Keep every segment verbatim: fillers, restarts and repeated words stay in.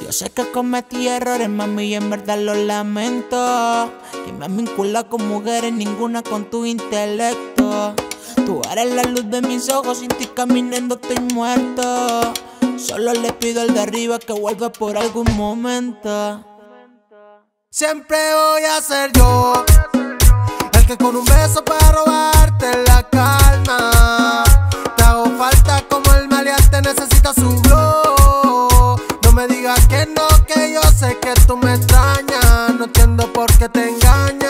Yo sé que cometí errores, mami, y en verdad lo lamento. Que me vincula con mujeres, ninguna con tu intelecto. Tú eres la luz de mis ojos, sin ti caminando estoy muerto. Solo le pido al de arriba que vuelva por algún momento. Siempre voy a ser yo el que con un beso para robarte la calma. Te hago falta como el maleante necesita su glow. No me digas que no, que yo sé que tú me extrañas. No entiendo por qué te engañas.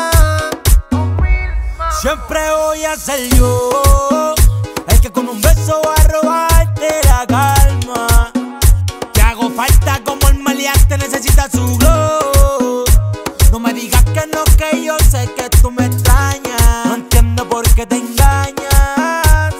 Siempre voy a ser yo el que con un beso va a robarte la calma. Te hago falta como el maleante necesita su glow. No me digas que no, que yo sé que tú me extrañas. No entiendo por qué te engañas.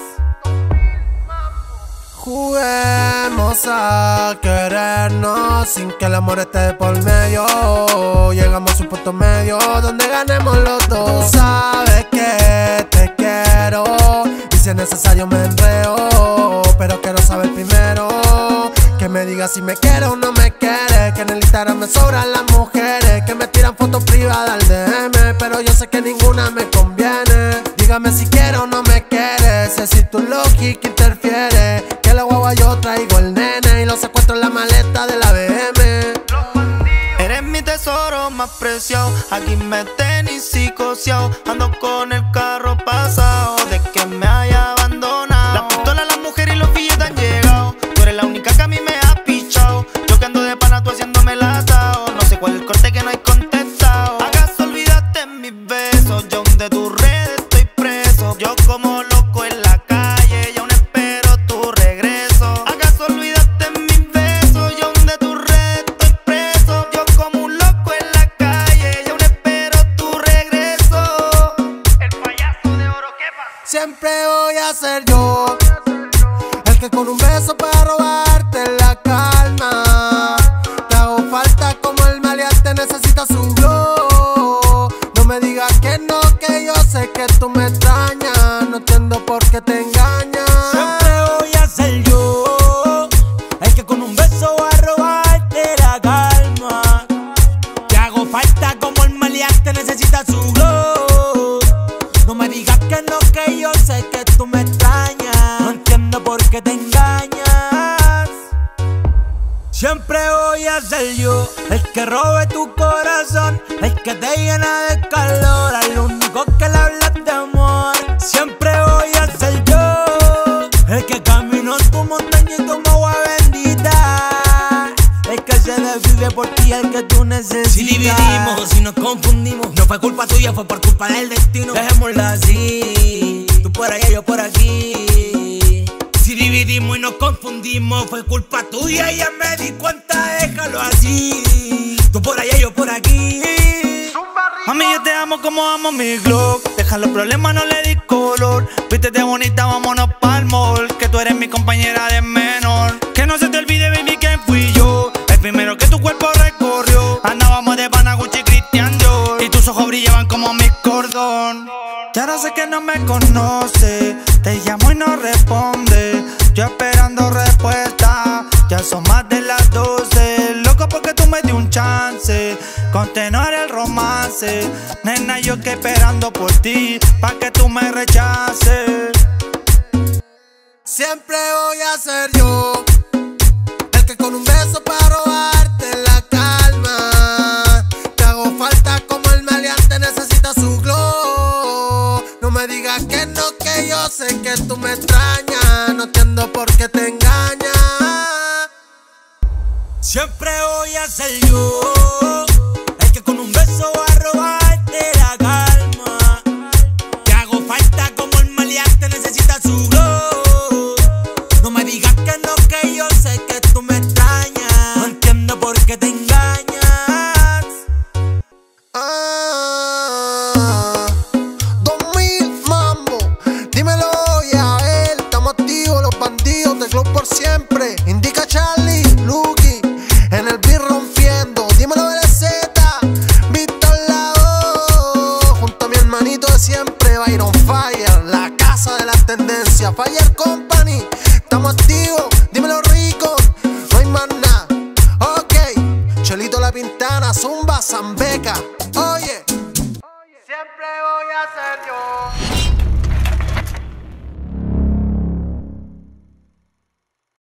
Juguemos a querernos sin que el amor esté de por medio. Llegamos a un punto medio donde ganemos los dos. Tú sabes que te quiero y si es necesario me enreo, pero quiero saber primero que me digas si me quiere o no me quiere. Que en el Instagram me sobran las mujeres que me tiran fotos privadas al D M, pero yo sé que ninguna me conviene. Dígame si quiere o no me quiere. Sé si tu lógica interfiere. Que la guagua yo traigo el nene y lo secuestro en la maleta de la B M. Eres mi tesoro más preciado, aquí me tenés psicoseado. Ando con el carro pasado de que me haya abandonado. Las pistolas, las mujeres y los billetes han llegado. Tú eres la única que a mí me ha pichado. Yo que ando de pana, tú haciéndome el atao. No sé cuál es el corte que no hay contestado. ¿Acaso olvidaste mis besos? Yo de tus redes estoy preso. Yo como loco en la calle y aún espero tu regreso. ¿Acaso olvidaste mis besos? Yo de tus redes estoy preso. Yo como un loco en la calle y aún espero tu regreso. El payaso de oro, ¿qué pasa? Siempre voy a ser yo el que con un beso para robarte la calma. Te hago falta como el maleante necesita su glow. No me digas que no, que yo sé que tú me extrañas. No entiendo por qué te engañas. Siempre voy a ser yo el que con un beso va a robarte la calma. Te hago falta como el maleante necesita su glow. No me digas que no, que yo sé que tú me extrañas. No entiendo por qué te engañas. Siempre voy a ser yo el que robe tu corazón, el que te llena de calor, al único que le hablas de amor. Siempre voy a ser yo el que camino tu montaña y tu agua bendita, el que se desvive por ti, el que tú necesitas. Si dividimos, si nos confundimos, no fue culpa tuya, fue por culpa del destino. Dejémoslo así, tú por allá, yo por aquí. Si dividimos y nos confundimos, fue culpa tuya y ya me di cuenta, déjalo así. Tú por allá, yo por aquí. Mami, yo te amo como amo mi Glock. Deja los problemas, no le di color. Vístete bonita, vámonos pa'l mall. Que tú eres mi compañera de menor. Que no se te olvide, baby, que fui yo el primero que tu cuerpo recorrió. Andábamos de pana, Gucci, Christian Dior, y tus ojos brillaban como mi cordón. Y ahora sé que no me conoce, te llamo y no responde. Yo esperando respuesta, ya son más de las doce. Loco porque tú me di un chance, continuar el romance. Nena, yo que esperando por ti, pa' que tú me rechaces. Siempre voy a ser yo el que con un beso para robarte la calma. Te hago falta como el maleante necesita su glow. No me digas que no, que yo sé que tú me extrañas. No entiendo por qué te engañas. Siempre voy a ser yo el que con un beso va a robarte la calma. Te hago falta como el maleante necesita su glow. No me digas que no, que yo sé que tú me extrañas. No entiendo por qué te engañas. Ah, dos mil mambo, dímelo ya él. Estamos activos los bandidos de Glow por siempre. Indica Charlie, Lucky, en el beat rompiendo. Dímelo de la Z, Víctor Lao, junto a mi hermanito de siempre, Byron Fire, la casa de las tendencias, Fire Company. Estamos activos, dímelo rico, no hay más nada. Ok. Pintana, Zumba, Zambeca. Oye.